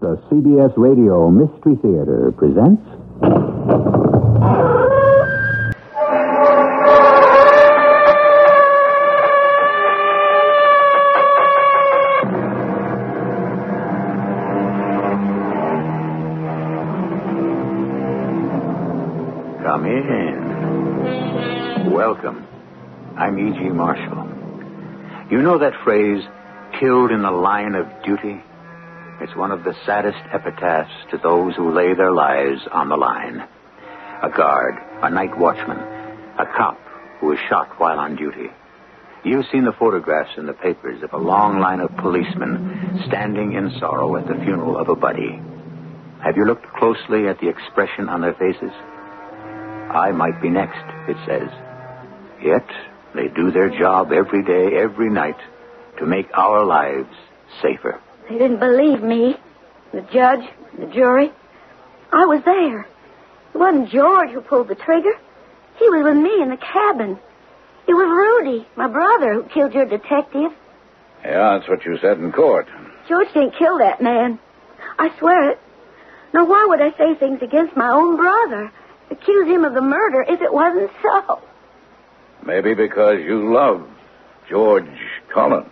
The CBS Radio Mystery Theater presents... Come in. Welcome. I'm E.G. Marshall. You know that phrase, killed in the line of duty? It's one of the saddest epitaphs to those who lay their lives on the line. A guard, a night watchman, a cop who was shot while on duty. You've seen the photographs in the papers of a long line of policemen standing in sorrow at the funeral of a buddy. Have you looked closely at the expression on their faces? I might be next, it says. Yet, they do their job every day, every night, to make our lives safer. They didn't believe me. The judge, the jury. I was there. It wasn't George who pulled the trigger. He was with me in the cabin. It was Rudy, my brother, who killed your detective. Yeah, that's what you said in court. George didn't kill that man. I swear it. Now, why would I say things against my own brother? Accuse him of the murder if it wasn't so? Maybe because you love George Collins.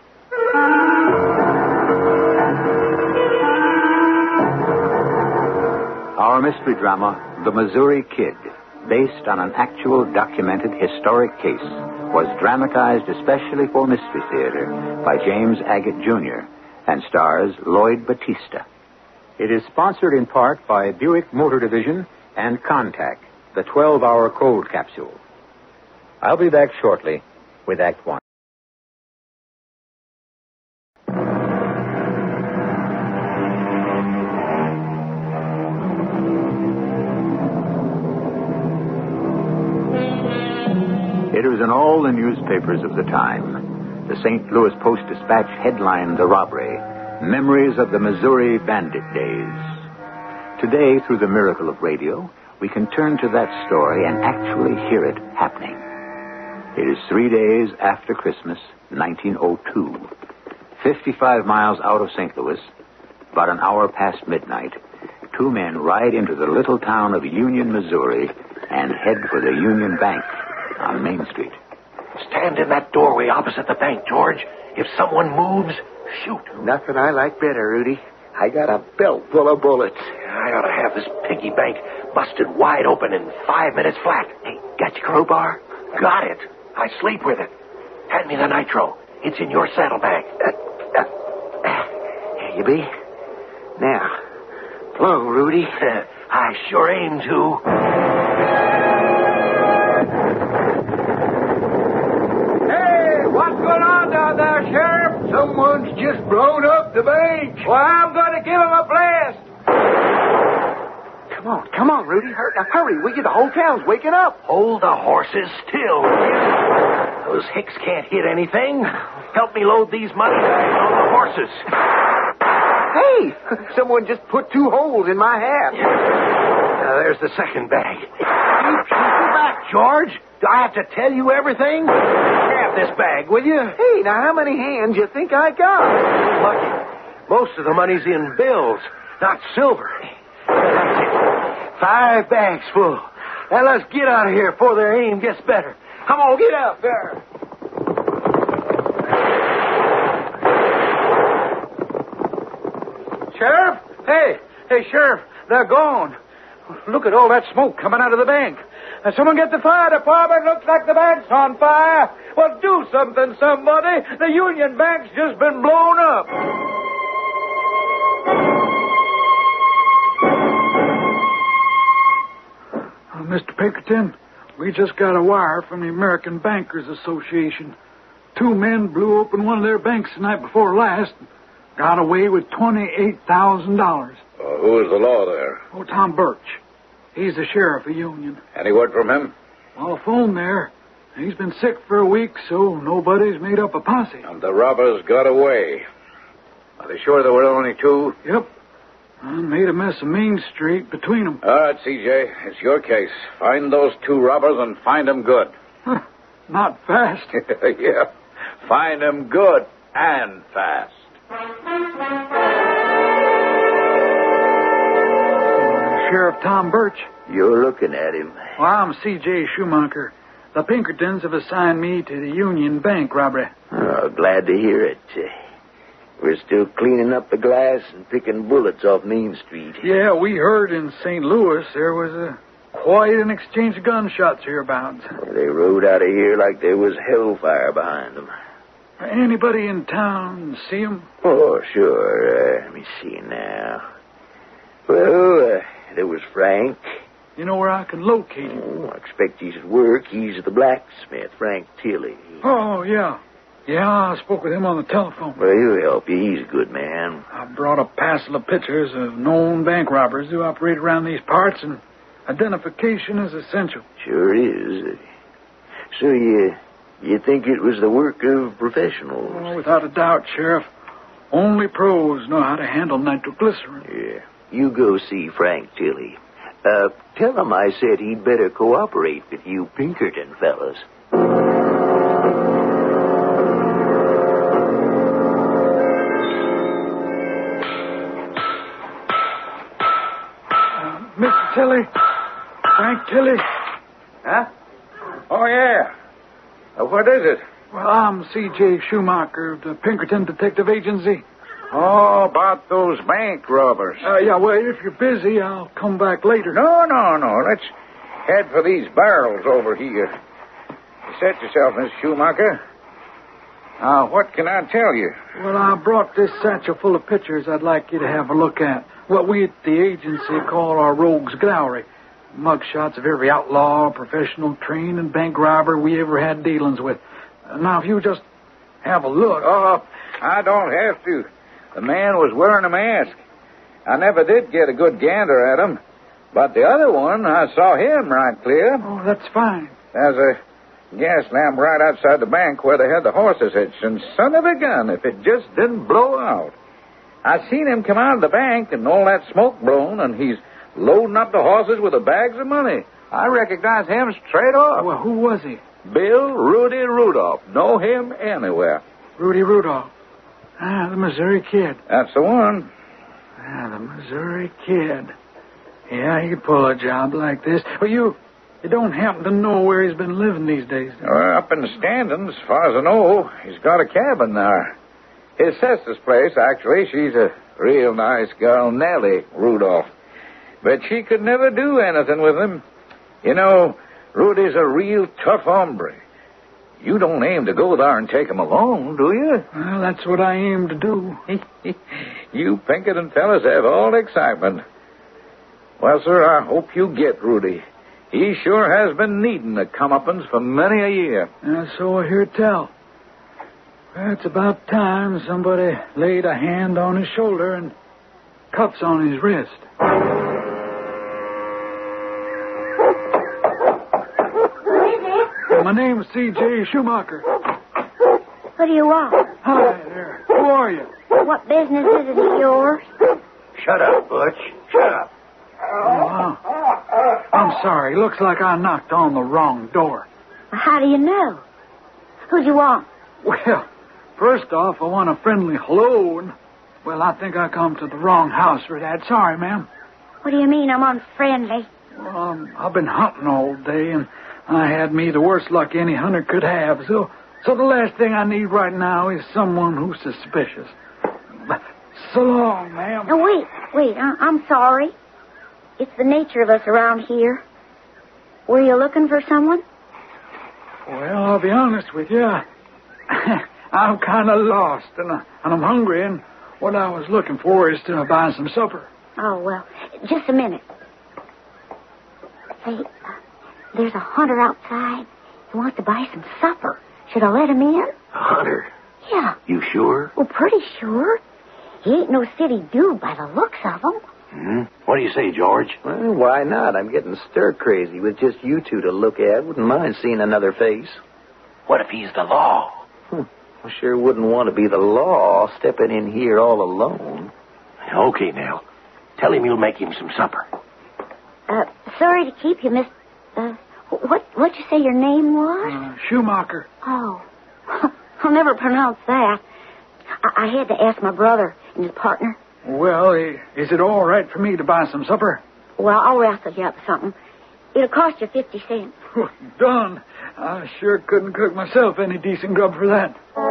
Our mystery drama, The Missouri Kid, based on an actual documented historic case, was dramatized especially for Mystery Theater by James Agate Jr. and stars Lloyd Battista. It is sponsored in part by Buick Motor Division and Contact, the 12-hour cold capsule. I'll be back shortly with Act One. It was in all the newspapers of the time. The St. Louis Post-Dispatch headlined the robbery, Memories of the Missouri Bandit Days. Today, through the miracle of radio, we can turn to that story and actually hear it happening. It is 3 days after Christmas, 1902. 55 miles out of St. Louis, about an hour past midnight, two men ride into the little town of Union, Missouri, and head for the Union Bank on Main Street. Stand in that doorway opposite the bank, George. If someone moves, shoot. Nothing I like better, Rudy. I got a belt full of bullets. I ought to have this piggy bank busted wide open in 5 minutes flat. Hey, got your crowbar? Got it. I sleep with it. Hand me the nitro. It's in your saddlebag. Here you be. Now, blow, Rudy. I sure aim to. What's going on down there, Sheriff? Someone's just blown up the bank. Well, I'm going to give him a blast. Come on, Rudy. Hurry, will you? The whole town's waking up. Hold the horses still. Those hicks can't hit anything. Help me load these money bags on the horses. Hey, someone just put 2 holes in my hat. There's the second bag. You keep it back, George. Do I have to tell you everything? Grab this bag, will you? Hey, now how many hands you think I got? Lucky. Most of the money's in bills, not silver. That's it. 5 bags full. Now let's get out of here before their aim gets better. Come on, get out there. Sheriff? Hey, Sheriff, they're gone. Look at all that smoke coming out of the bank. Now, someone get the fire department. Looks like the bank's on fire. Well, do something, somebody. The Union Bank's just been blown up. Mr. Pinkerton, we just got a wire from the American Bankers Association. 2 men blew open one of their banks the night before last. Got away with $28,000. Who is the law there? Oh, Tom Birch. He's the sheriff of Union. Any word from him? Well, phone there. He's been sick for a week, so nobody's made up a posse. And the robbers got away. Are they sure there were only 2? Yep. And made a mess of Main Street between them. All right, CJ. It's your case. Find those 2 robbers and find them good. Not fast. Yeah. Find them good and fast. Tom Birch. You're looking at him. Well, I'm C.J. Schumacher. The Pinkertons have assigned me to the Union Bank robbery. Oh, glad to hear it. We're still cleaning up the glass and picking bullets off Main Street. Yeah, we heard in St. Louis there was quite an exchange of gunshots hereabouts. They rode out of here like there was hellfire behind them. Anybody in town see him? Oh, sure. Let me see now. Well, there was Frank. You know where I can locate him? Oh, I expect he's at work. He's the blacksmith, Frank Tilley. Oh, yeah. Yeah, I spoke with him on the telephone. Well, he'll help you. He's a good man. I brought a parcel of pictures of known bank robbers who operate around these parts, and identification is essential. Sure is. So you think it was the work of professionals? Oh, without a doubt, Sheriff. Only pros know how to handle nitroglycerin. Yeah. You go see Frank Tilley. Tell him I said he'd better cooperate with you Pinkerton fellas. Mr. Tilley? Frank Tilley? Huh? Oh, yeah. What is it? Well, I'm C.J. Schumacher of the Pinkerton Detective Agency. Oh, about those bank robbers. Yeah, well, if you're busy, I'll come back later. No. Let's head for these barrels over here. Set yourself, Miss Schumacher. What can I tell you? Well, I brought this satchel full of pictures I'd like you to have a look at. What we at the agency call our rogues gallery. Mugshots of every outlaw, professional, trained, and bank robber we ever had dealings with. Now, if you just have a look... Oh, I don't have to. The man was wearing a mask. I never did get a good gander at him. But the other one, I saw him right clear. Oh, that's fine. There's a gas lamp right outside the bank where they had the horses hitched. And son of a gun, if it just didn't blow out. I seen him come out of the bank and all that smoke blown, and he's loading up the horses with the bags of money. I recognize him straight off. Well, who was he? Bill Rudy Rudolph. Know him anywhere. Rudy Rudolph. The Missouri Kid. That's the one. The Missouri Kid. Yeah, he could pull a job like this. Well, you don't happen to know where he's been living these days, do you? Up in Stanton, as far as I know. He's got a cabin there. His sister's place, actually. She's a real nice girl, Nellie Rudolph. But she could never do anything with him. You know, Rudy's a real tough hombre. You don't aim to go there and take him alone, do you? Well, that's what I aim to do. You Pinkerton fellas have all the excitement. Well, sir, I hope you get Rudy. He sure has been needing the comeuppance for many a year. So I hear tell. Well, it's about time somebody laid a hand on his shoulder and cuffs on his wrist. My name's C.J. Schumacher. What do you want? Hi there. Who are you? What business is it of yours? Shut up, Butch. Shut up. Oh, I'm sorry. Looks like I knocked on the wrong door. How do you know? Who'd you want? Well, first off, I want a friendly hello, and, well, I think I come to the wrong house for that. Sorry, ma'am. What do you mean I'm unfriendly? Well, I've been hunting all day, and I had me the worst luck any hunter could have, so the last thing I need right now is someone who's suspicious. So long, ma'am. Now, wait, I'm sorry. It's the nature of us around here. Were you looking for someone? Well, I'll be honest with you. I'm kind of lost, and I'm hungry, and what I was looking for is to buy some supper. Oh, well, just a minute. Say, there's a hunter outside. He wants to buy some supper. Should I let him in? A hunter? Yeah. You sure? Well, pretty sure. He ain't no city dude by the looks of him. Hmm? What do you say, George? Well, why not? I'm getting stir-crazy with just you two to look at. Wouldn't mind seeing another face. What if he's the law? I sure wouldn't want to be the law stepping in here all alone. Okay, now. Tell him you'll make him some supper. Sorry to keep you, Miss... what'd you say your name was? Schumacher. Oh. I'll never pronounce that. I had to ask my brother and his partner. Well, is it all right for me to buy some supper? Well, I'll raffle you up something. It'll cost you 50 cents. Done. I sure couldn't cook myself any decent grub for that.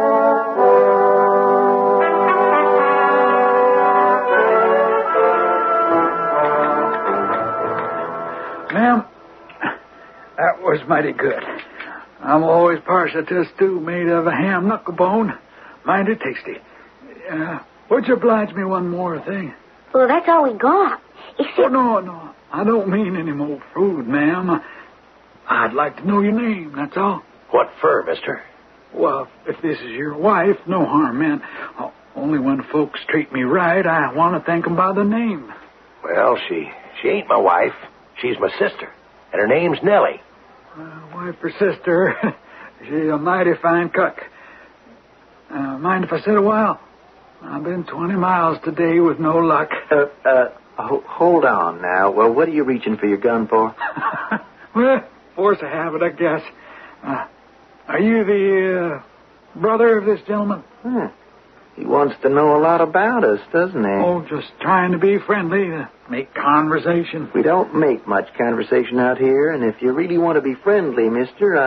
Ma'am, that was mighty good. I'm always partial to a stew made of a ham knuckle bone. Mighty tasty. Would you oblige me one more thing? Well, that's all we got. Except... Oh, no. I don't mean any more food, ma'am. I'd like to know your name, that's all. What for, mister? Well, if this is your wife, no harm meant. Only when folks treat me right, I want to thank them by the name. Well, she ain't my wife. She's my sister. And her name's Nellie. Wife or sister, she's a mighty fine cook. Mind if I sit a while? I've been 20 miles today with no luck. Hold on now. Well, what are you reaching for your gun for? Well, force of habit, I guess. Are you the brother of this gentleman? He wants to know a lot about us, doesn't he? Oh, just trying to be friendly, make conversation. We don't make much conversation out here, and if you really want to be friendly, mister,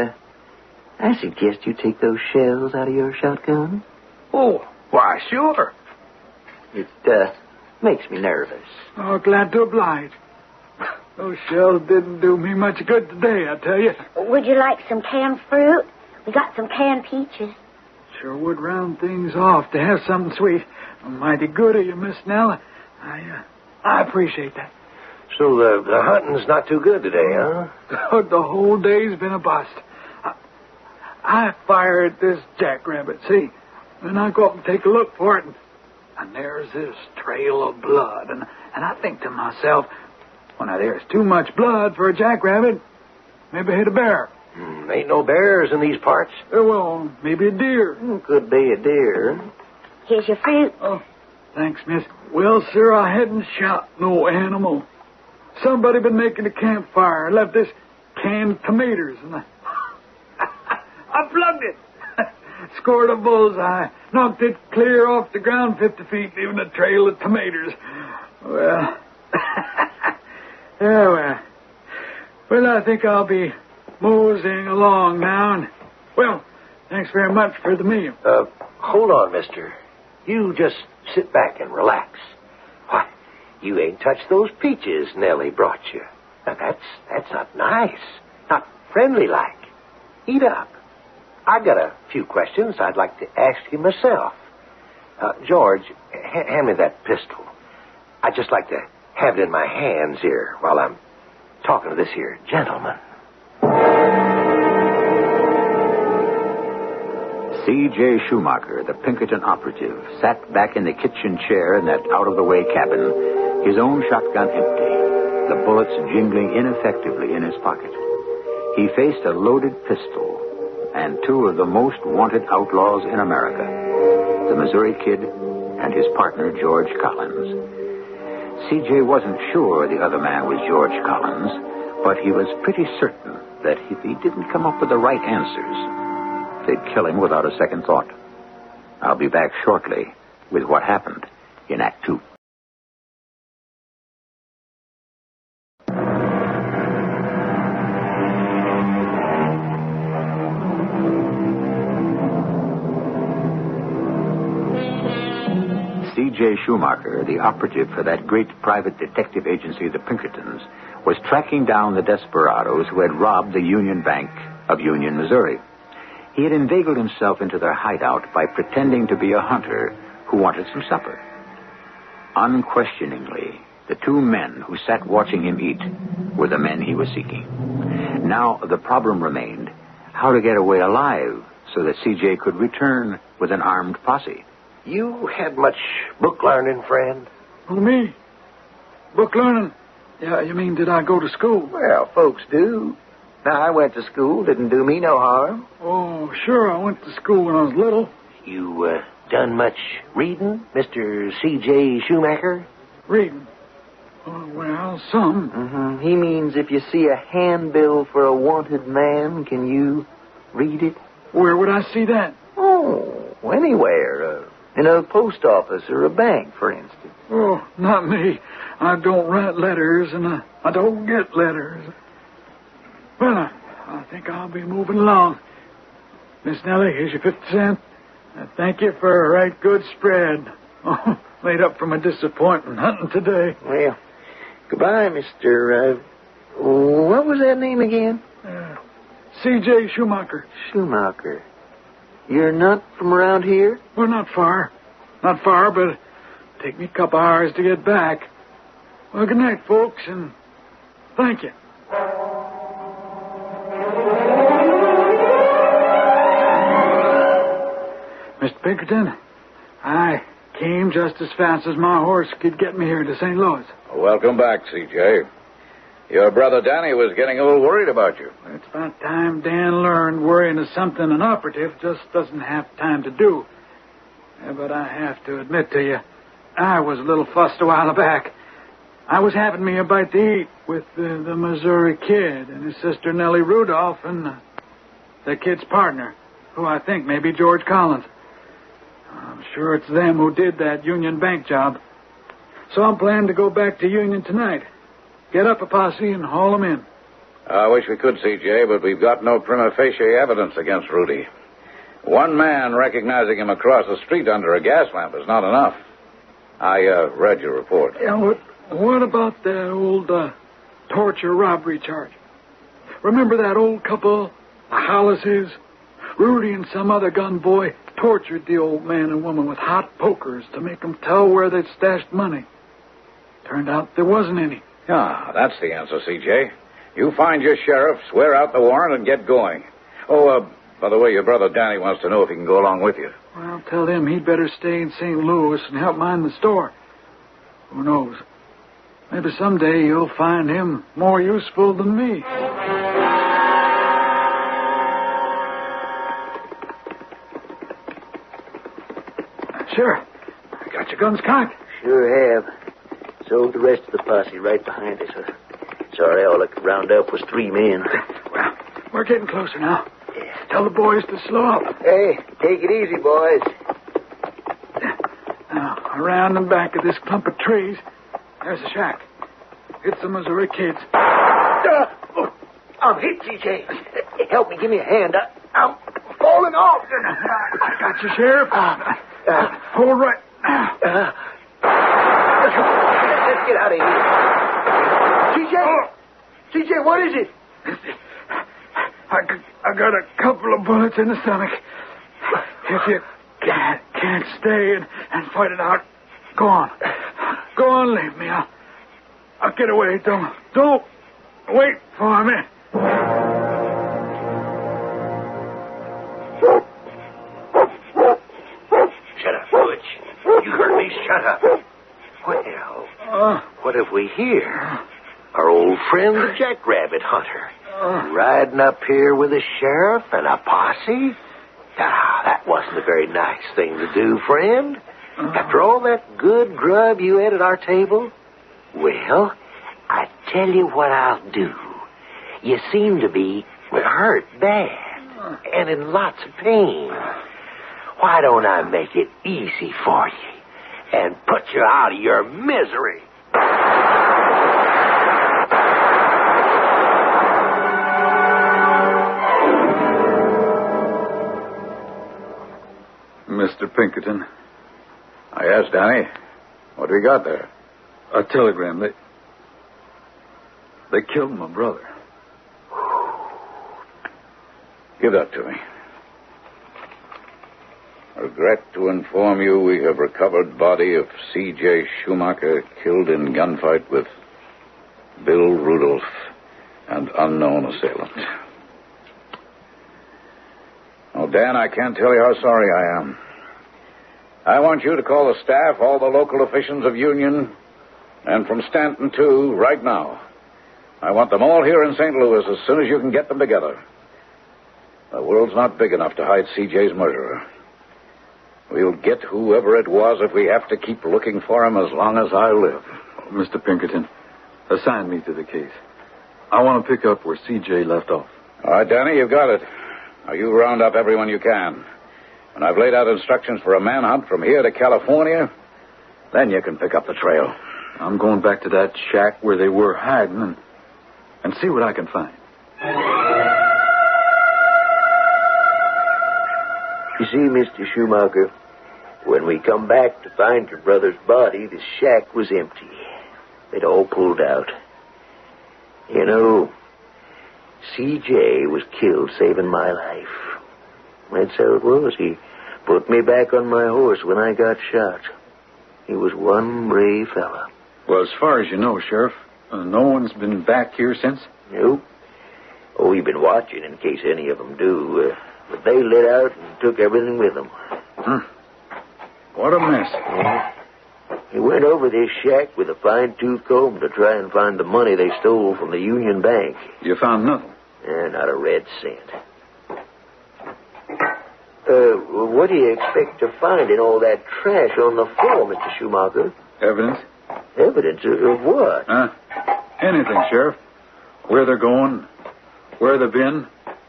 I suggest you take those shells out of your shotgun. Oh, why, sure. It makes me nervous. Oh, glad to oblige. Those shells didn't do me much good today, I tell you. Would you like some canned fruit? We got some canned peaches. Sure would round things off to have something sweet. Mighty good of you, Miss Nell. I appreciate that. So the hunting's not too good today, huh? The whole day's been a bust. I fired this jackrabbit, see? And I go up and take a look for it, and there's this trail of blood. And I think to myself, well, now there's too much blood for a jackrabbit. Maybe I hit a bear. Ain't no bears in these parts. Well, maybe a deer. Could be a deer. Here's your fruit. Oh, thanks, miss. Well, sir, I hadn't shot no animal. Somebody been making a campfire, left this canned tomatoes, and I plugged it. Scored a bullseye. Knocked it clear off the ground 50 feet, leaving a trail of tomatoes. Well, well, I think I'll be moseying along now. And, well, thanks very much for the meal. Hold on, mister. You just sit back and relax. Why, you ain't touched those peaches Nellie brought you. Now, that's not nice. Not friendly-like. Eat up. I got a few questions I'd like to ask you myself. George, hand me that pistol. I'd just like to have it in my hands here while I'm talking to this here gentleman. C.J. Schumacher, the Pinkerton operative, sat back in the kitchen chair in that out-of-the-way cabin, his own shotgun empty, the bullets jingling ineffectively in his pocket. He faced a loaded pistol and two of the most wanted outlaws in America, the Missouri Kid and his partner, George Collins. C.J. wasn't sure the other man was George Collins, but he was pretty certain that if he didn't come up with the right answers, they'd kill him without a second thought. I'll be back shortly with what happened in Act 2. C.J. Schumacher, the operative for that great private detective agency, the Pinkertons, was tracking down the desperados who had robbed the Union Bank of Union, Missouri. He had inveigled himself into their hideout by pretending to be a hunter who wanted some supper. Unquestioningly, the two men who sat watching him eat were the men he was seeking. Now the problem remained how to get away alive so that C.J. could return with an armed posse. You had much book learning, friend? Oh, me? Book learning? Yeah, you mean did I go to school? Well, folks do. Now, I went to school. Didn't do me no harm. Oh, sure, I went to school when I was little. You done much reading, Mr. C.J. Schumacher? Reading? Oh, well, some. Mm-hmm. He means if you see a handbill for a wanted man, can you read it? Where would I see that? Oh, anywhere. In a post office or a bank, for instance? Oh, not me. I don't write letters, and I don't get letters. Well, I think I'll be moving along. Miss Nellie, here's your 50 cents. Thank you for a right good spread. Oh, made up for my disappointment hunting today. Well, goodbye, Mr. What was that name again? C.J. Schumacher. Schumacher. You're not from around here? Well, not far. Not far, but it'll take me a couple hours to get back. Well, good night, folks, and thank you. Mr. Pinkerton, I came just as fast as my horse could get me here to St. Louis. Welcome back, C.J. Your brother Danny was getting a little worried about you. It's about time Dan learned worrying is something an operative just doesn't have time to do. But I have to admit to you, I was a little fussed a while back. I was having me a bite to eat with the Missouri Kid and his sister Nellie Rudolph and the kid's partner, who I think may be George Collins. I'm sure it's them who did that Union Bank job. So I'm planning to go back to Union tonight. Get up a posse and haul them in. I wish we could, C.J., but we've got no prima facie evidence against Rudy. One man recognizing him across the street under a gas lamp is not enough. I read your report. Yeah, what about that old torture robbery charge? Remember that old couple, the Hollises? Rudy and some other gun boy tortured the old man and woman with hot pokers to make them tell where they'd stashed money. Turned out there wasn't any. Ah, that's the answer, C.J. You find your sheriff, swear out the warrant, and get going. Oh, by the way, your brother Danny wants to know if he can go along with you. Well, tell him he'd better stay in St. Louis and help mind the store. Who knows? Maybe someday you'll find him more useful than me. Sure. I got your guns cocked. Sure have. So the rest of the posse right behind us. Sorry, all I could round up was 3 men. Well, we're getting closer now. Yeah. Tell the boys to slow up. Hey, take it easy, boys. Now, around and back of this clump of trees, there's a shack. It's the Missouri Kids. I'm hit, C.J. Help me, give me a hand. I'm falling off. I got you, Sheriff. Hold right now. Let's get out of here. C.J., what is it? I got a couple of bullets in the stomach. If you can't stay and fight it out, go on. Go on, leave me. I'll get away. Don't wait for me. Shut up, Butch. You heard me. Shut up. Well, what have we here? Our old friend, the jackrabbit hunter. Riding up here with a sheriff and a posse? That wasn't a very nice thing to do, friend. After all that good grub you ate at our table? Well, I tell you what I'll do. You seem to be hurt bad and in lots of pain. Why don't I make it easy for you and put you out of your misery? Mr. Pinkerton. Yes, Danny. What do we got there? A telegram. They killed my brother. Give that to me. Regret to inform you we have recovered body of C.J. Schumacher killed in gunfight with Bill Rudolph and unknown assailant. Oh, Dan, I can't tell you how sorry I am. I want you to call the staff, all the local officials of Union, and from Stanton, too, right now. I want them all here in St. Louis as soon as you can get them together. The world's not big enough to hide C.J.'s murderer. We'll get whoever it was if we have to keep looking for him as long as I live. Mr. Pinkerton, assign me to the case. I want to pick up where C.J. left off. All right, Danny, you've got it. Now, you round up everyone you can. When I've laid out instructions for a manhunt from here to California, then you can pick up the trail. I'm going back to that shack where they were hiding and see what I can find. You see, Mr. Schumacher, when we come back to find your brother's body, the shack was empty. They'd all pulled out. You know, C.J. was killed saving my life. That's how it was. He put me back on my horse when I got shot. He was one brave fella. Well, as far as you know, Sheriff, no one's been back here since? Nope. Oh, we've been watching in case any of them do. But they lit out and took everything with them. What a mess. Yeah. He went over this shack with a fine-tooth comb to try and find the money they stole from the Union Bank. You found nothing? Not a red cent. What do you expect to find in all that trash on the floor, Mr. Schumacher? Evidence? Evidence of what? Anything, Sheriff. Where they're going, where they've been.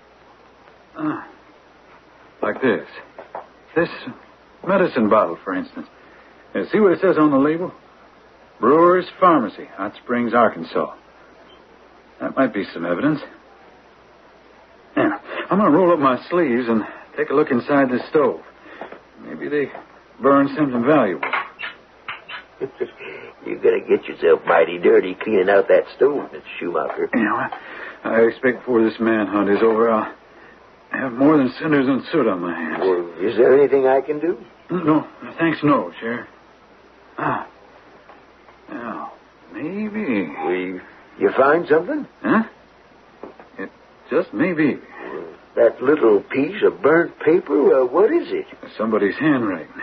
Like this. This medicine bottle, for instance. See what it says on the label? Brewer's Pharmacy, Hot Springs, Arkansas. That might be some evidence. Yeah, I'm going to roll up my sleeves and take a look inside this stove. Maybe they burned something valuable. You're going to get yourself mighty dirty cleaning out that stove, Mr. Schumacher. You know, I expect before this manhunt is over, I'll have more than cinders and soot on my hands. Well, is there anything I can do? No, thanks, no, Sheriff. Now, maybe. You find something? Huh? It just maybe. That little piece of burnt paper, what is it? Somebody's handwriting.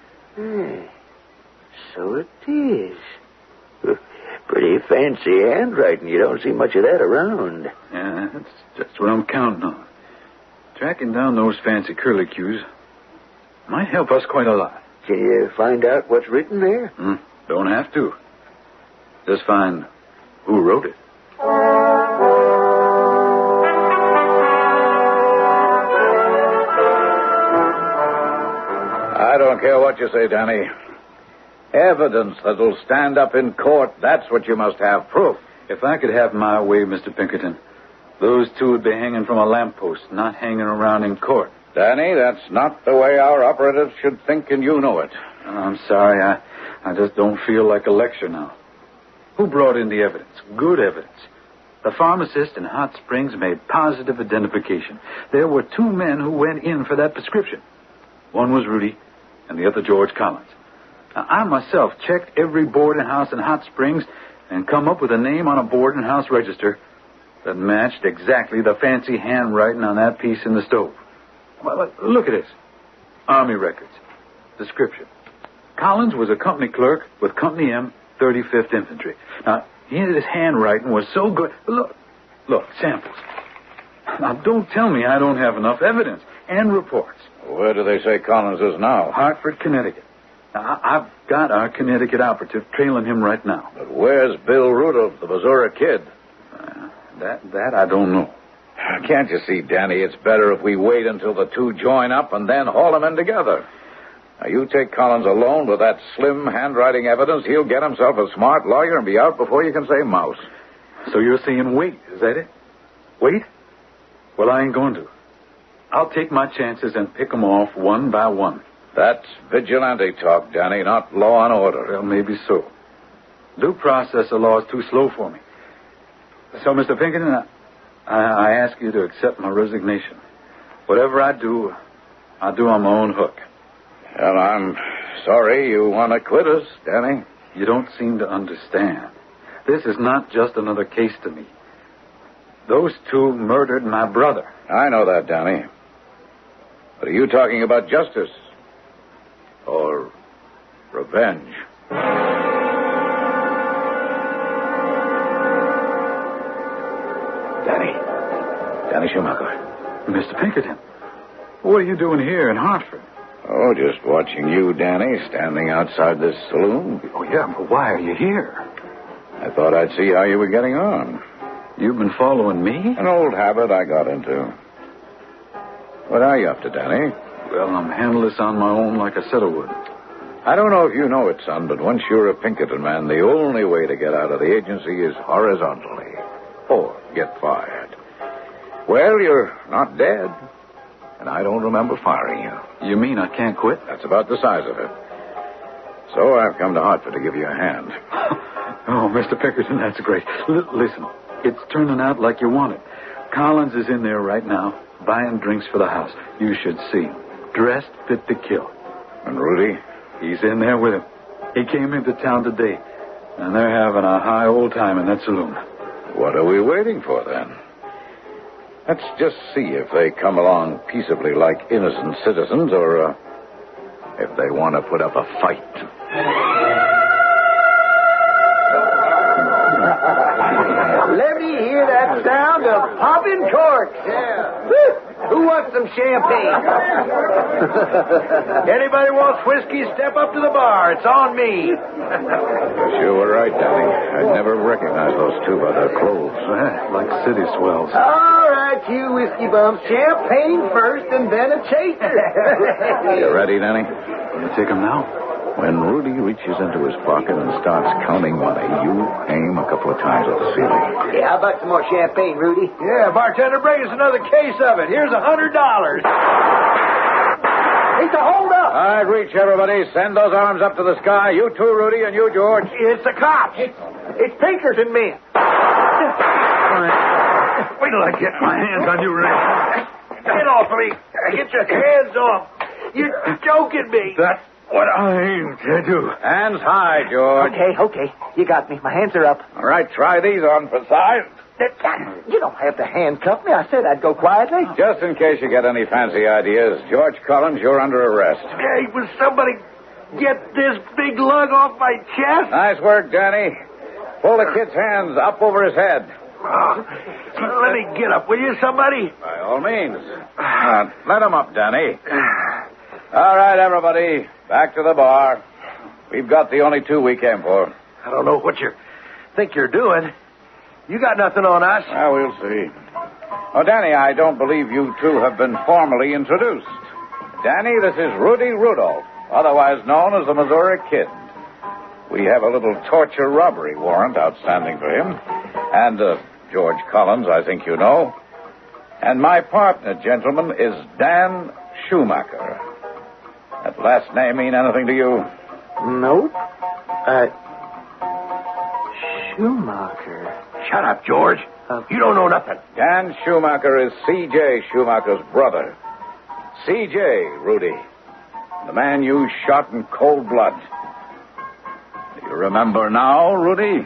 So it is. Pretty fancy handwriting. You don't see much of that around. Yeah, that's just what I'm counting on. Tracking down those fancy curlicues might help us quite a lot. Can you find out what's written there? Don't have to. Just find who wrote it. I don't care what you say, Danny. Evidence that'll stand up in court, that's what you must have. Proof. If I could have my way, Mr. Pinkerton, those two would be hanging from a lamppost, not hanging around in court. Danny, that's not the way our operatives should think, and you know it. I'm sorry. I just don't feel like a lecture now. Who brought in the evidence? Good evidence. The pharmacist in Hot Springs made positive identification. There were two men who went in for that prescription. One was Rudy, and the other George Collins. Now, I myself checked every boarding house in Hot Springs and come up with a name on a boarding house register that matched exactly the fancy handwriting on that piece in the stove. Well, look at this. Army records. Description. Collins was a company clerk with Company M, 35th Infantry. Now, his handwriting was so good. Look, samples. Now, don't tell me I don't have enough evidence and reports. Where do they say Collins is now? Hartford, Connecticut. Now, I've got our Connecticut operative trailing him right now. But where's Bill Rudolph, the Missouri kid? That I don't know. Can't you see, Danny, it's better if we wait until the two join up and then haul them in together. Now, you take Collins alone with that slim handwriting evidence, he'll get himself a smart lawyer and be out before you can say mouse. So you're saying wait, is that it? Wait? Well, I ain't going to. I'll take my chances and pick them off one by one. That's vigilante talk, Danny, not law and order. Well, maybe so. Due process of law is too slow for me. So, Mr. Pinkerton, I ask you to accept my resignation. Whatever I do, I'll do on my own hook. Well, I'm sorry you want to quit us, Danny. You don't seem to understand. This is not just another case to me. Those two murdered my brother. I know that, Danny. But are you talking about justice or revenge? Danny Schumacher. Mr. Pinkerton, what are you doing here in Hartford? Oh, just watching you, Danny, standing outside this saloon. Oh, yeah, but why are you here? I thought I'd see how you were getting on. You've been following me? An old habit I got into. What are you up to, Danny? Well, I'm handling this on my own like I said I would. I don't know if you know it, son, but once you're a Pinkerton man, the only way to get out of the agency is horizontally. Or get fired. Well, you're not dead. And I don't remember firing you. You mean I can't quit? That's about the size of it. So I've come to Hartford to give you a hand. Oh, Mr. Pinkerton, that's great. Listen, it's turning out like you want it. Collins is in there right now, buying drinks for the house. You should see him. Dressed fit to kill. And Rudy? He's in there with him. He came into town today, and they're having a high old time in that saloon. What are we waiting for, then? Let's just see if they come along peaceably like innocent citizens, or if they want to put up a fight. Let me hear that sound of popping corks. Yeah. Who wants some champagne? Anybody wants whiskey, step up to the bar. It's on me. You sure were right, Danny. I'd never recognized those two by their clothes. Like city swells. All right, you whiskey bums. Champagne first and then a chaser. You ready, Danny? You take him now? When Rudy reaches into his pocket and starts counting money, you aim a couple of times at the ceiling. Yeah, how about some more champagne, Rudy? Yeah, bartender, bring us another case of it. Here's $100. It's a hold up. All right, reach, everybody. Send those arms up to the sky. You too, Rudy, and you, George. It's the cops. It's Pinkerton men. Wait till I get my hands on you, Ray. Get off of me. Get your hands off. You're joking me. That's what I aim to do. Hands high, George. Okay. You got me. My hands are up. All right, try these on for size. You don't have to handcuff me. I said I'd go quietly. Just in case you get any fancy ideas, George Collins, you're under arrest. Hey, will somebody get this big lug off my chest? Nice work, Danny. Pull the kid's hands up over his head. Let me get up, will you, somebody? By all means. Let him up, Danny. All right, everybody. Back to the bar. We've got the only two we came for. I don't know what you think you're doing. You got nothing on us. Well, we'll see. Oh, Danny, I don't believe you two have been formally introduced. Danny, this is Rudy Rudolph, otherwise known as the Missouri Kid. We have a little torture robbery warrant outstanding for him. And George Collins, I think you know. And my partner, gentlemen, is Dan Schumacher. That last name mean anything to you? Nope. Schumacher. Shut up, George. You don't know nothing. Dan Schumacher is C.J. Schumacher's brother. C.J., Rudy. The man you shot in cold blood. Do you remember now, Rudy?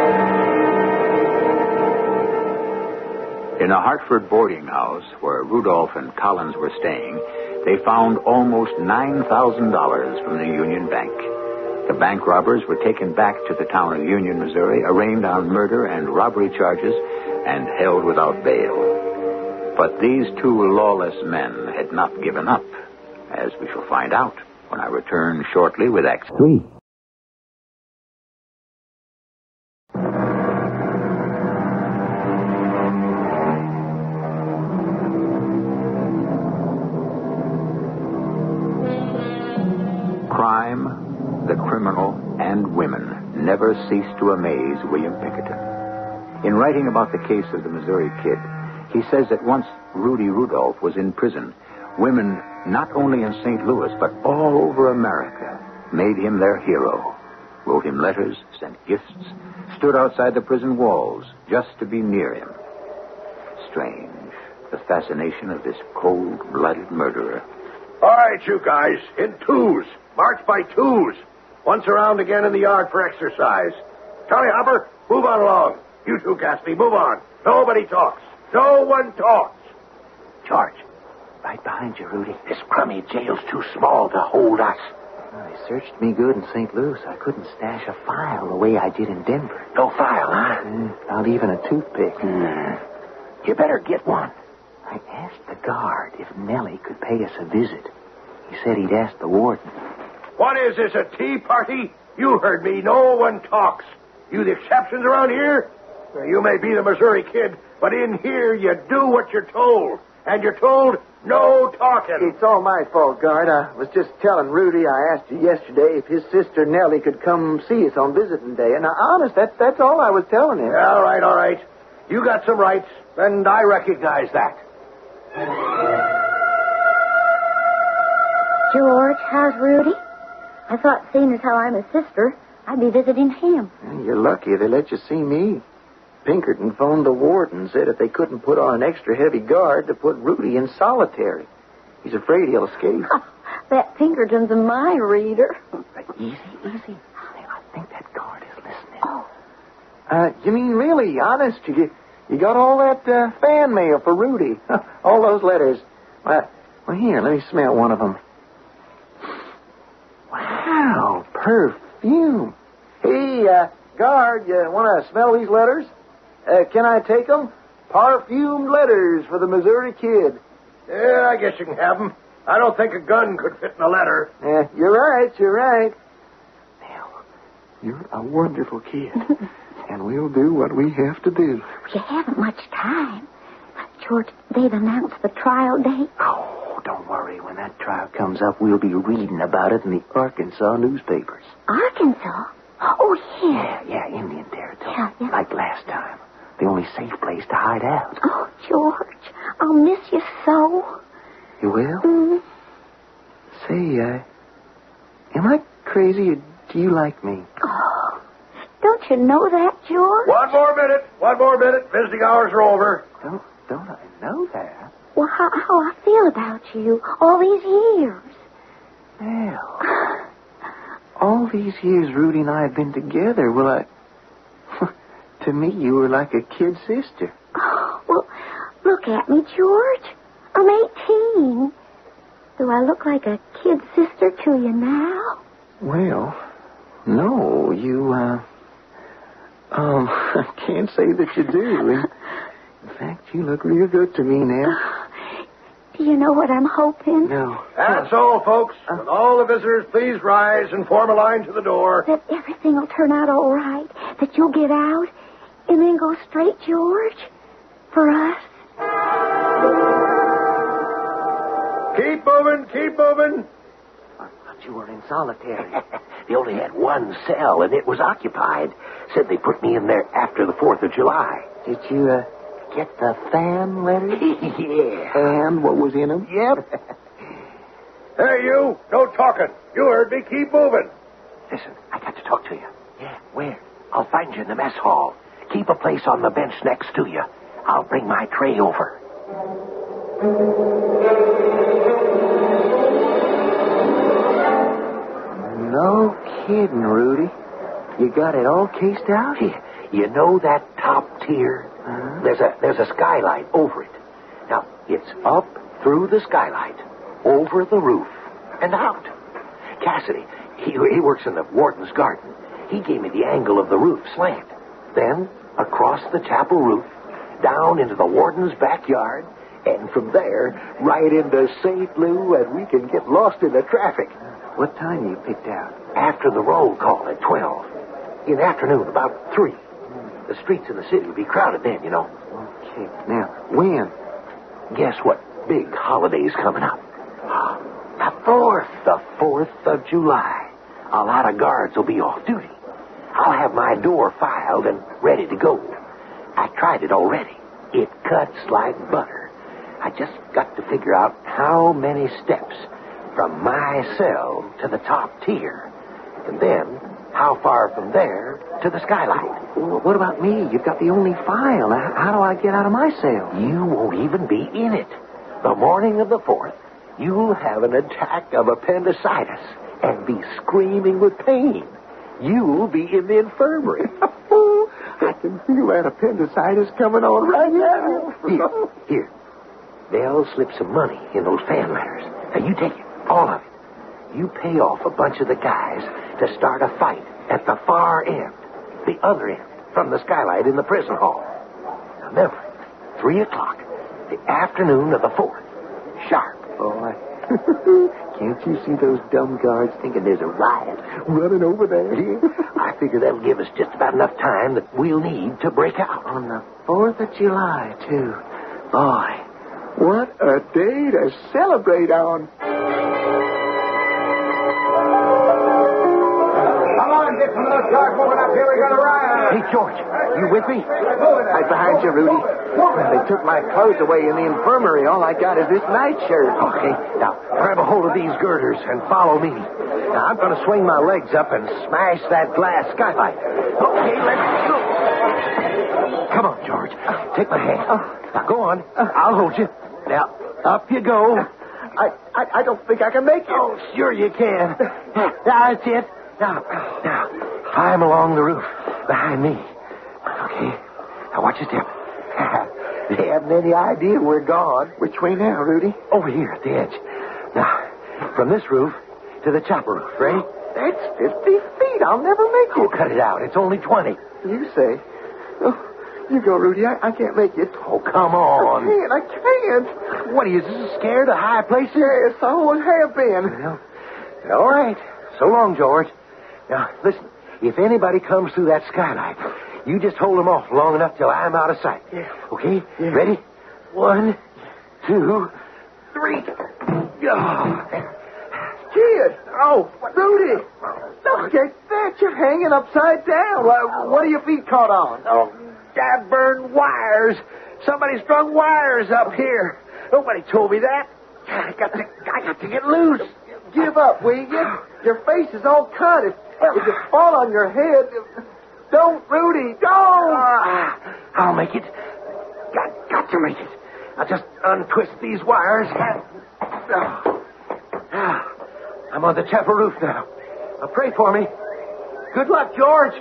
In a Hartford boarding house where Rudolph and Collins were staying, they found almost $9,000 from the Union Bank. The bank robbers were taken back to the town of Union, Missouri, arraigned on murder and robbery charges, and held without bail. But these two lawless men had not given up, as we shall find out when I return shortly with Act 3. Crime, the criminal, and women never ceased to amaze William Pinkerton. In writing about the case of the Missouri Kid, he says that once Rudy Rudolph was in prison, women, not only in St. Louis, but all over America, made him their hero, wrote him letters, sent gifts, stood outside the prison walls just to be near him. Strange, the fascination of this cold-blooded murderer. All right, you guys, in twos. March by twos. Once around again in the yard for exercise. Charlie Hopper, move on along. You two, Gatsby, move on. Nobody talks. No one talks. George, right behind you, Rudy. This crummy jail's too small to hold us. Well, they searched me good in St. Louis. I couldn't stash a file the way I did in Denver. No file, huh? Not even a toothpick. You better get one. I asked the guard if Nellie could pay us a visit. He said he'd ask the warden. What is this, a tea party? You heard me. No one talks. You the exceptions around here? Well, you may be the Missouri Kid, but in here you do what you're told. And you're told No talking. It's all my fault, Guard. I was just telling Rudy I asked you yesterday if his sister Nellie could come see us on visiting day. And honest, that's all I was telling him. All right. You got some rights, and I recognize that. George, how's Rudy? I thought, seeing as how I'm his sister, I'd be visiting him. You're lucky they let you see me. Pinkerton phoned the warden and said if they couldn't put on an extra heavy guard to put Rudy in solitary. He's afraid he'll escape. That Pinkerton's a mind reader. Easy. I think that guard is listening. Oh. You mean really, honest? You got all that fan mail for Rudy? All those letters. Well, here, let me smell one of them. Wow, perfume. Hey, guard, you want to smell these letters? Can I take them? Perfumed letters for the Missouri kid. Yeah, I guess you can have them. I don't think a gun could fit in a letter. You're right. Now, you're a wonderful kid. And we'll do what we have to do. You haven't much time. George, they've announced the trial date. Oh, don't worry. When that trial comes up, we'll be reading about it in the Arkansas newspapers. Arkansas? Oh, yeah. Yeah, Indian territory. Yeah. Like last time. The only safe place to hide out. Oh, George, I'll miss you so. You will? Mm-hmm. Say, am I crazy or do you like me? Oh, don't you know that, George? One more minute. Visiting hours are over. Don't I know that? Well, how I feel about you all these years. Well, all these years Rudy and I have been together, to me, you were like a kid sister. Oh, well, look at me, George. I'm 18. Do I look like a kid sister to you now? Well, no, you, I can't say that you do. In fact, you look real good to me now. Do you know what I'm hoping? No. That's all, folks. Will all the visitors please rise and form a line to the door? That everything will turn out all right. That you'll get out and then go straight, George, for us. Keep moving. I thought you were in solitary. They only had one cell, and it was occupied. Said they put me in there after the 4th of July. Did you, get the fan letters? Yeah. And what was in them? Yep. Hey, you. No talking. You heard me. Keep moving. Listen, I got to talk to you. Yeah, where? I'll find you in the mess hall. Keep a place on the bench next to you. I'll bring my tray over. No kidding, Rudy. You got it all cased out? You know that top tier? There's a skylight over it. Now, it's up through the skylight, over the roof, and out. Cassidy, he works in the warden's garden. He gave me the angle of the roof slant. Then, across the chapel roof, down into the warden's backyard, and from there, right into St. Lou, and we can get lost in the traffic. What time you picked out? After the roll call at 12. In the afternoon, about 3. The streets in the city will be crowded then, you know. Okay. Now, when? Guess what big holiday's coming up? The 4th. The 4th of July. A lot of guards will be off duty. I'll have my door filed and ready to go. I tried it already. It cuts like butter. I just got to figure out how many steps from my cell to the top tier. And then, how far from there to the skylight. Well, what about me? You've got the only file. How do I get out of my cell? You won't even be in it. The morning of the 4th, you'll have an attack of appendicitis and be screaming with pain. You'll be in the infirmary. I can feel that appendicitis coming on right now. Here. They'll slip some money in those fan letters. Now, you take it. All of it. You pay off a bunch of the guys to start a fight at the far end. The other end, from the skylight in the prison hall. Now, remember, 3 o'clock, the afternoon of the 4th. Sharp. Boy. Can't you see those dumb guards thinking there's a riot running over there? I figure that'll give us just about enough time that we'll need to break out. On the 4th of July, too. Boy, What a day to celebrate on. Come on, get some of those cars moving up here. We got a ride. Hey, George, you with me? Right behind you, Rudy. They took my clothes away in the infirmary. All I got is this nightshirt. Okay, now grab a hold of these girders and follow me. Now I'm going to swing my legs up and smash that glass skylight. Okay, let's go. Come on, George. Take my hand. Now go on. I'll hold you. Now, up you go. I don't think I can make it. Oh, sure you can. That's it. Now, climb along the roof behind me. Okay. Now watch your step. They haven't any idea we're gone. Which way now, Rudy? Over here at the edge. Now, from this roof to the chopper roof. Ready? That's 50 feet. I'll never make Oh, it. cut it out. It's only 20. You say. Oh, you go, Rudy. I can't make it. Oh, come on. I can't. What are you, scared of high places? Yes, I always have been. Well, all right. So long, George. Now, listen. If anybody comes through that skylight, you just hold them off long enough till I'm out of sight. Yeah. Okay? Yeah. Ready? 1, 2, 3. Oh. Kid! Oh, Rudy! Look at that. You're hanging upside down. What are your feet caught on? Oh, dad burned wires. Somebody strung wires up here. Nobody told me that. I got to get loose. Give up, will you? Your face is all cut. If you fall on your head... Don't, Rudy, don't! I'll make it. Got to make it. I'll just untwist these wires. I'm on the chapel roof now. Now pray for me. Good luck, George.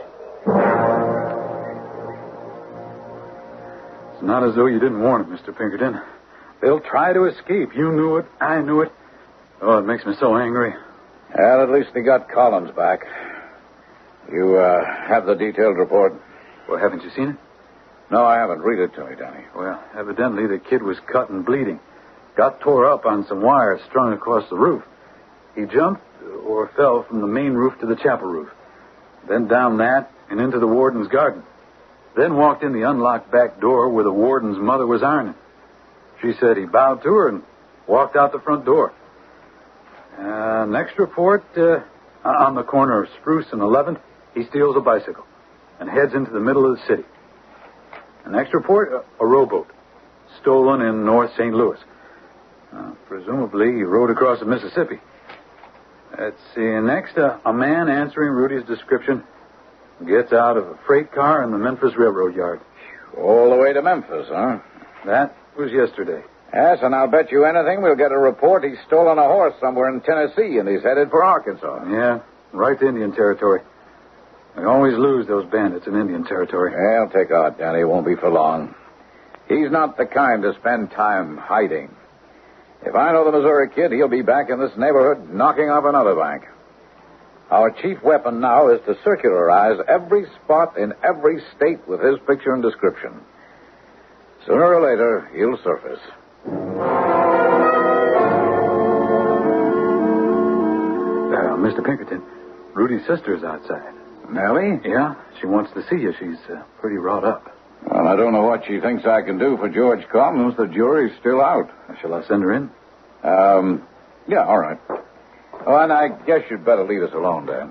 It's not as though you didn't warn them, Mr. Pinkerton. They'll try to escape. You knew it. I knew it. Oh, it makes me so angry. Well, at least they got Collins back. You have the detailed report? Well, haven't you seen it? No, I haven't. Read it to me, Danny. Well, evidently the kid was cut and bleeding. Got tore up on some wires strung across the roof. He jumped or fell from the main roof to the chapel roof. Then down that and into the warden's garden. Then walked in the unlocked back door where the warden's mother was ironing. She said he bowed to her and walked out the front door. Next report, on the corner of Spruce and 11th, he steals a bicycle and heads into the middle of the city. The next report, a rowboat, stolen in North St. Louis. Presumably, he rowed across the Mississippi. Let's see. Next, a man answering Rudy's description gets out of a freight car in the Memphis Railroad yard. All the way to Memphis, huh? That was yesterday. Yes, and I'll bet you anything we'll get a report he's stolen a horse somewhere in Tennessee and he's headed for Arkansas. Yeah, right to Indian territory. We always lose those bandits in Indian territory. Well, take out, Danny. It won't be for long. He's not the kind to spend time hiding. If I know the Missouri kid, he'll be back in this neighborhood knocking off another bank. Our chief weapon now is to circularize every spot in every state with his picture and description. Sooner or later, he'll surface. Mr. Pinkerton, Rudy's sister's outside. Nellie? Yeah, she wants to see you. She's pretty wrought up. Well, I don't know what she thinks I can do for George Collins. The jury's still out. Shall I send her in? Yeah, all right. Oh, and I guess you'd better leave us alone, Dan.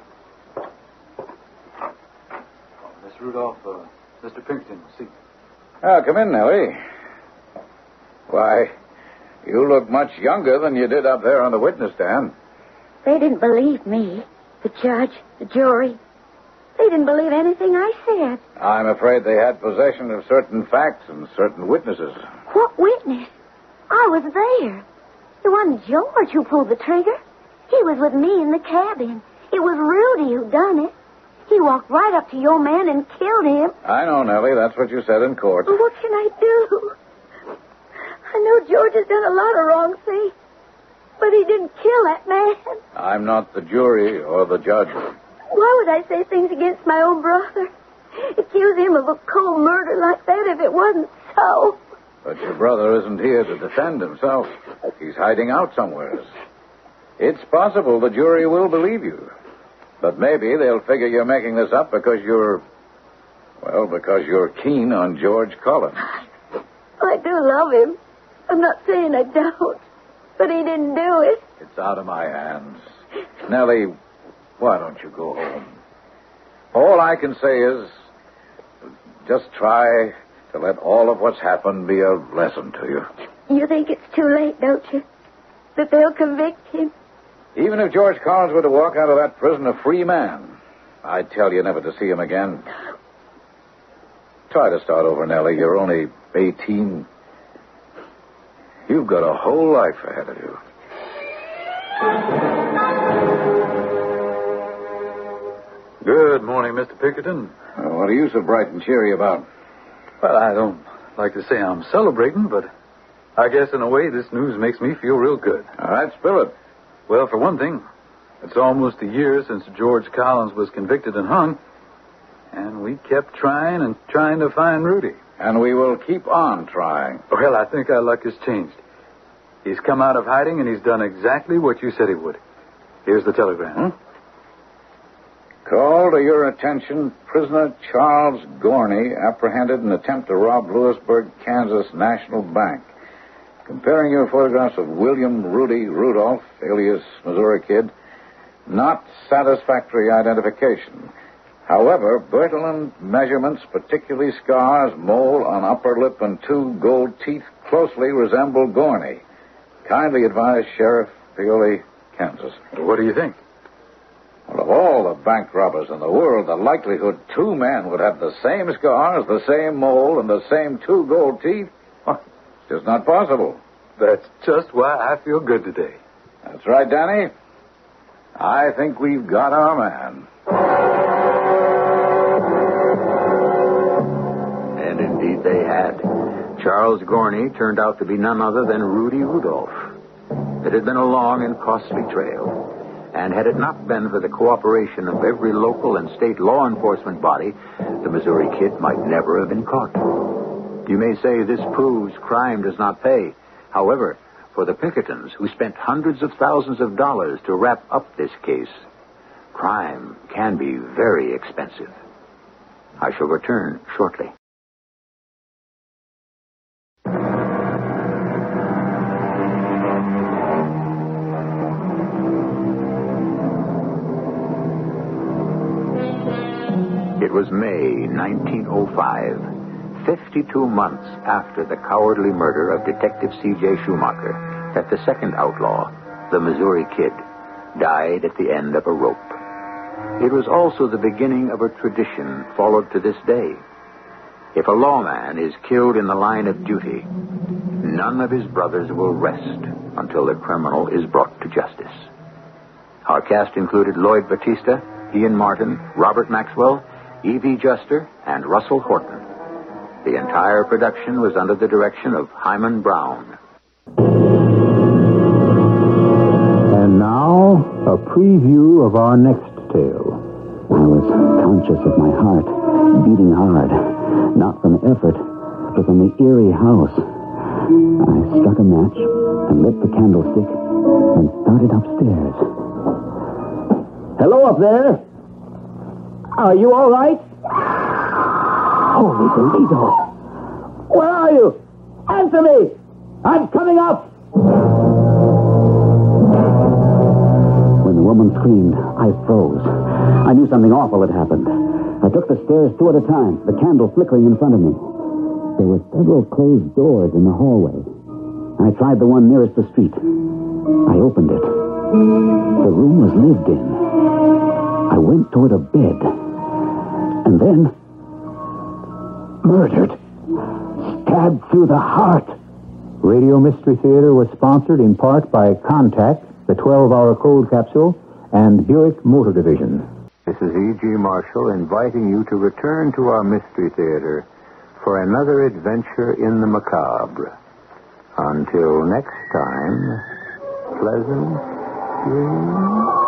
Miss Rudolph, Mr. Pinkerton will see you. Oh, come in, Nellie. Why, you look much younger than you did up there on the witness stand. They didn't believe me. The judge, the jury. They didn't believe anything I said. I'm afraid they had possession of certain facts and certain witnesses. What witness? I was there. It wasn't George who pulled the trigger. He was with me in the cabin. It was Rudy who done it. He walked right up to your man and killed him. I know, Nellie. That's what you said in court. Well, what can I do? I know George has done a lot of wrong things, but he didn't kill that man. I'm not the jury or the judge. Why would I say things against my own brother? Accuse him of a cold murder like that if it wasn't so. But your brother isn't here to defend himself. He's hiding out somewhere. It's possible the jury will believe you. But maybe they'll figure you're making this up because you're keen on George Collins. I do love him. I'm not saying I don't, but he didn't do it. It's out of my hands. Nellie, why don't you go home? All I can say is just try to let all of what's happened be a lesson to you. You think it's too late, don't you? That they'll convict him? Even if George Collins were to walk out of that prison a free man, I'd tell you never to see him again. Try to start over, Nellie. You're only 18. You've got a whole life ahead of you. Good morning, Mr. Pinkerton. What are you so bright and cheery about? Well, I don't like to say I'm celebrating, but I guess in a way this news makes me feel real good. All right, spill it. Well, for one thing, it's almost a year since George Collins was convicted and hung, and we kept trying and trying to find Rudy. And we will keep on trying. Well, I think our luck has changed. He's come out of hiding, and he's done exactly what you said he would. Here's the telegram. Call to your attention, prisoner Charles Gorney, apprehended in attempt to rob Lewisburg, Kansas National Bank. Comparing your photographs of William Rudy Rudolph, alias Missouri Kid, not satisfactory identification. However, Bertillon measurements, particularly scars, mole on upper lip, and 2 gold teeth, closely resemble Gorney. Kindly advise Sheriff Paoli, Kansas. What do you think? Well, of all the bank robbers in the world, the likelihood 2 men would have the same scars, the same mole, and the same 2 gold teeth, it's just not possible. That's just why I feel good today. That's right, Danny. I think we've got our man. And indeed they had. Charles Gorney turned out to be none other than Rudy Rudolph. It had been a long and costly trail. And had it not been for the cooperation of every local and state law enforcement body, the Missouri Kid might never have been caught. You may say this proves crime does not pay. However, for the Pinkertons, who spent hundreds of thousands of dollars to wrap up this case, crime can be very expensive. I shall return shortly. It was May 1905. 52 months after the cowardly murder of Detective C.J. Schumacher, that the second outlaw, the Missouri Kid, died at the end of a rope. It was also the beginning of a tradition followed to this day. If a lawman is killed in the line of duty, none of his brothers will rest until the criminal is brought to justice. Our cast included Lloyd Batista, Ian Martin, Robert Maxwell, E.V. Juster, and Russell Horton. The entire production was under the direction of Hyman Brown. And now, a preview of our next tale. I was conscious of my heart beating hard, not from effort, but from the eerie house. I struck a match and lit the candlestick and started upstairs. Hello up there. Are you all right? Holy Toledo. Where are you? Answer me! I'm coming up! When the woman screamed, I froze. I knew something awful had happened. I took the stairs 2 at a time, the candle flickering in front of me. There were several closed doors in the hallway. I tried the one nearest the street. I opened it. The room was lived in. I went toward a bed. And then... murdered. Stabbed through the heart. Radio Mystery Theater was sponsored in part by Contact, the 12-hour cold capsule, and Buick Motor Division. This is E.G. Marshall inviting you to return to our Mystery Theater for another adventure in the macabre. Until next time, pleasant dreams.